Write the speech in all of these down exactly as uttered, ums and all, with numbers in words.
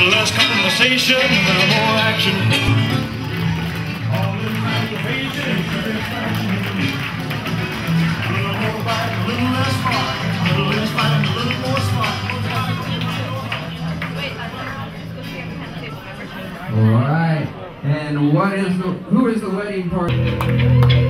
little less conversation, a little more action. All in aggravation, a little more fight, a little less spark, a little less fight, and a little more spark. All right. And what is the, who is the wedding party?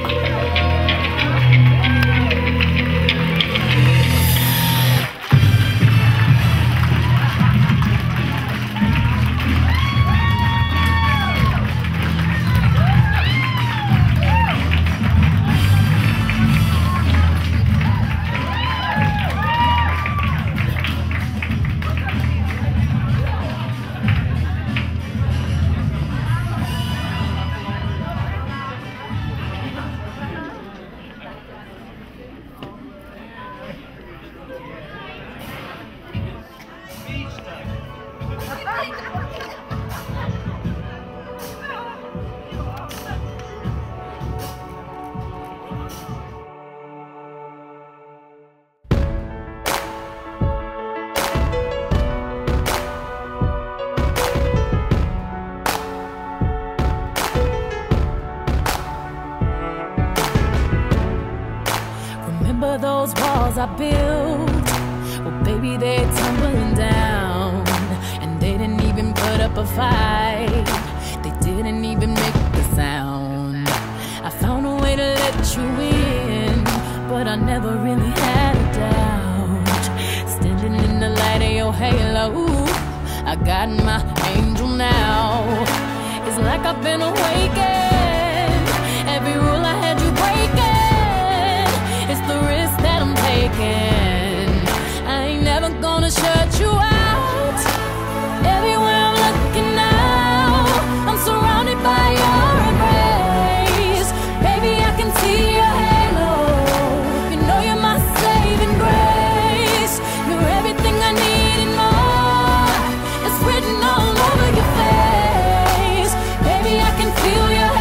Remember those walls I built? Well, baby, they're tumbling down. And they didn't even put up a fight. They didn't even make a sound. I found a way to let you in, but I never really had a doubt. Standing in the light of your halo, I got my angel now. It's like I've been awakened. Every rule I had you breaking, it's the risk that I'm taking. I ain't never gonna shut you out. Everywhere I'm looking now, I'm surrounded by your embrace. Baby, I can see your halo. You know you're my saving grace. You're everything I need and more. It's written all over your face. Baby, I can feel your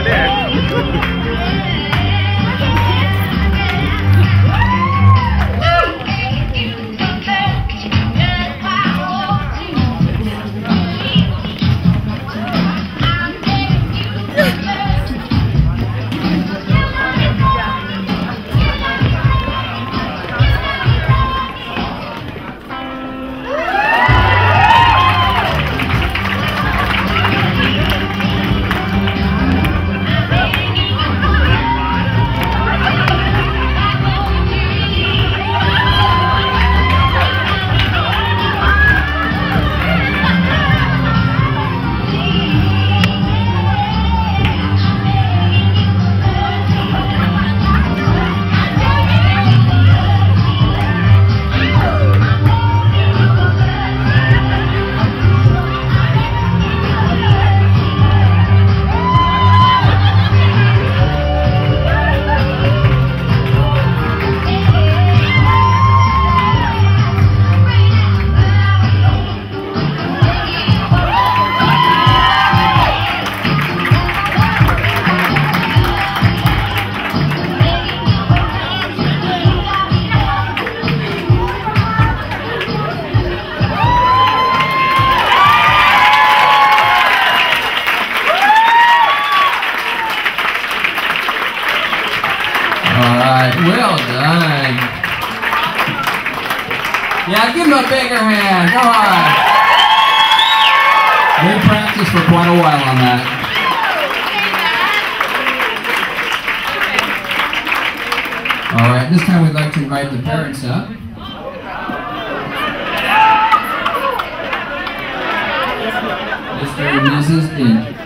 Well done. Yeah, give him a bigger hand. Come on. They practiced for quite a while on that. All right, this time we'd like to invite the parents up. Mister and Missus Din.